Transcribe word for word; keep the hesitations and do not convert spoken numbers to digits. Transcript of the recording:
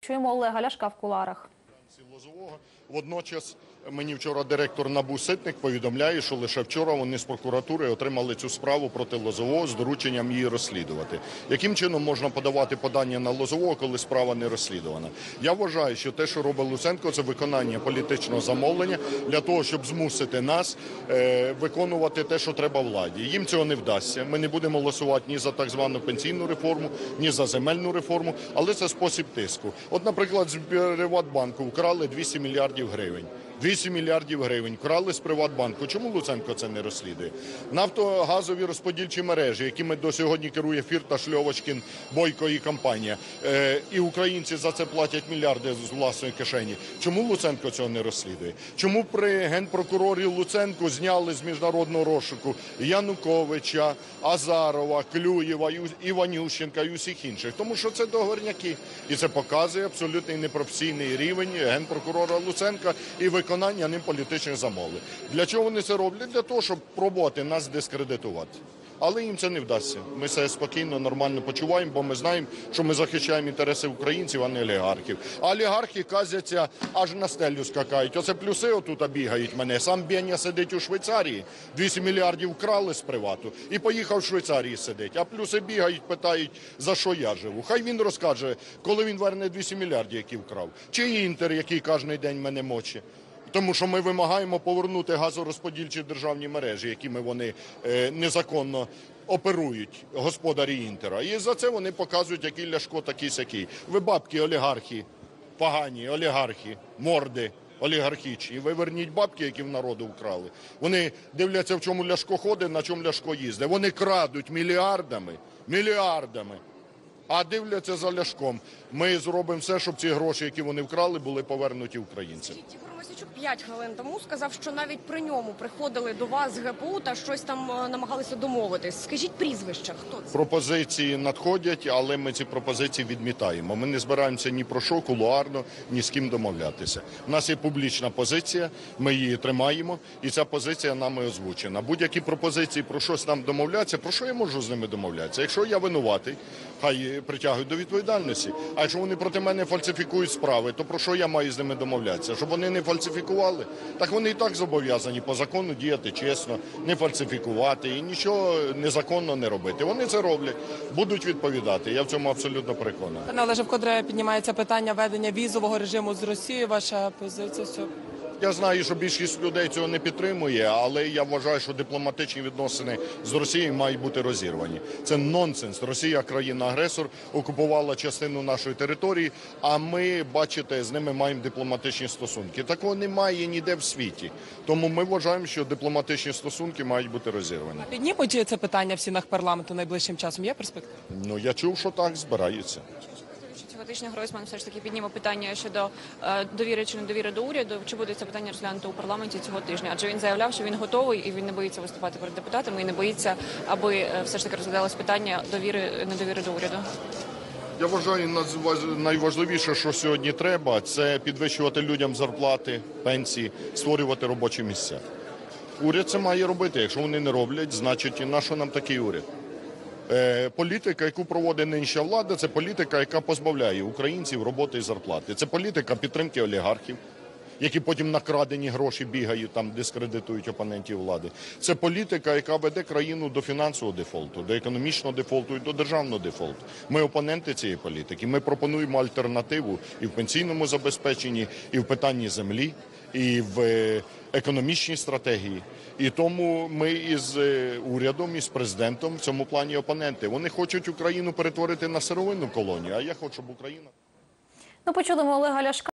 Чуємо Олега Ляшка в кулуарах. Водночас мені вчора директор НАБУ Ситник повідомляє, що лише вчора вони з прокуратури отримали цю справу проти Лозового з дорученням її розслідувати. Яким чином можна подавати подання на Лозового, коли справа не розслідувана? Я вважаю, що те, що робить Луценко, це виконання політичного замовлення для того, щоб змусити нас е, виконувати те, що треба владі. Їм цього не вдасться. Ми не будемо голосувати ні за так звану пенсійну реформу, ні за земельну реформу, але це спосіб тиску. От, наприклад, з Приватбанку вкрали двісті мільярдів гривень. двісті мільярдів гривень вкрали з Приватбанку. Чому Луценко це не розслідує? Нафтогазові розподільчі мережі, якими до сьогодні керує Фірташ, Льовочкін, Бойко і компанія. Е, і українці за це платять мільярди з власної кишені. Чому Луценко цього не розслідує? Чому при генпрокурорі Луценку зняли з міжнародного розшуку Януковича, Азарова, Клюєва, Іванющенка і усіх інших? Тому що це договорняки. І це показує абсолютний непрофесійний рівень генпрокурора Луценка і виконання ним політичних замовлень. Для чого вони це роблять? Для того, щоб пробувати нас дискредитувати. Але їм це не вдасться. Ми себе спокійно, нормально почуваємо, бо ми знаємо, що ми захищаємо інтереси українців, а не олігархів. А олігархи казяться, аж на стелю скакають. Оце плюси отут бігають мене. Сам Беня сидить у Швейцарії, двісті мільярдів вкрали з привату і поїхав в Швейцарії сидить. А плюси бігають, питають, за що я живу. Хай він розкаже, коли він верне двісті мільярдів, які вкрав. Чи Інтер, який кожен день мене мочить. Тому що ми вимагаємо повернути газорозподільчі державні мережі, якими вони е, незаконно оперують, господарі Інтера. І за це вони показують, який Ляшко такий-сякий. Ви бабки, олігархи, погані, олігархи, морди олігархічні. Ви верніть бабки, які в народу вкрали. Вони дивляться, в чому Ляшко ходить, на чому Ляшко їздить. Вони крадуть мільярдами, мільярдами. А дивляться за Ляшком. Ми зробимо все, щоб ці гроші, які вони вкрали, були повернуті українцям. Ігор Мосійчук п'ять хвилин тому сказав, що навіть при ньому приходили до вас з ГПУ та щось там намагалися домовитись. Скажіть прізвище, хто це? Пропозиції надходять, але ми ці пропозиції відмітаємо. Ми не збираємося ні про що, кулуарно, ні з ким домовлятися. У нас є публічна позиція, ми її тримаємо, і ця позиція нами озвучена. Будь-які пропозиції про щось нам домовлятися, про що я можу з ними домовлятися? Якщо я винуватий, хай притягують до відповідальності. А якщо вони проти мене фальсифікують справи, то про що я маю з ними домовлятися? Щоб вони не фальсифікували? Так вони і так зобов'язані по закону діяти чесно, не фальсифікувати і нічого незаконно не робити. Вони це роблять, будуть відповідати. Я в цьому абсолютно переконаний. Пане Олеже, вкотре піднімається питання введення візового режиму з Росією. Ваша позиція? Я знаю, що більшість людей цього не підтримує, але я вважаю, що дипломатичні відносини з Росією мають бути розірвані. Це нонсенс. Росія, країна-агресор, окупувала частину нашої території, а ми, бачите, з ними маємо дипломатичні стосунки. Такого немає ніде в світі. Тому ми вважаємо, що дипломатичні стосунки мають бути розірвані. Піднімуть це питання в стінах парламенту найближчим часом? Є перспектива? Ну, я чув, що так збираються. Цього тижня Гройсман все ж таки підніме питання щодо е, довіри чи недовіри до уряду. Чи буде це питання розглянуто у парламенті цього тижня? Адже він заявляв, що він готовий і він не боїться виступати перед депутатами і не боїться, аби е, все ж таки розглядалось питання довіри, недовіри до уряду. Я вважаю, найважливіше, що сьогодні треба, це підвищувати людям зарплати, пенсії, створювати робочі місця. Уряд це має робити. Якщо вони не роблять, значить, на що нам такий уряд? Політика, яку проводить нинішня влада, це політика, яка позбавляє українців роботи і зарплати. Це політика підтримки олігархів, які потім на крадені гроші бігають, там дискредитують опонентів влади. Це політика, яка веде країну до фінансового дефолту, до економічного дефолту і до державного дефолту. Ми опоненти цієї політики. Ми пропонуємо альтернативу і в пенсійному забезпеченні, і в питанні землі, і в економічній стратегії. І тому ми із урядом, із президентом в цьому плані опоненти. Вони хочуть Україну перетворити на сировинну колонію, а я хочу, щоб Україна... Ну, почули ми Олега Ляшка.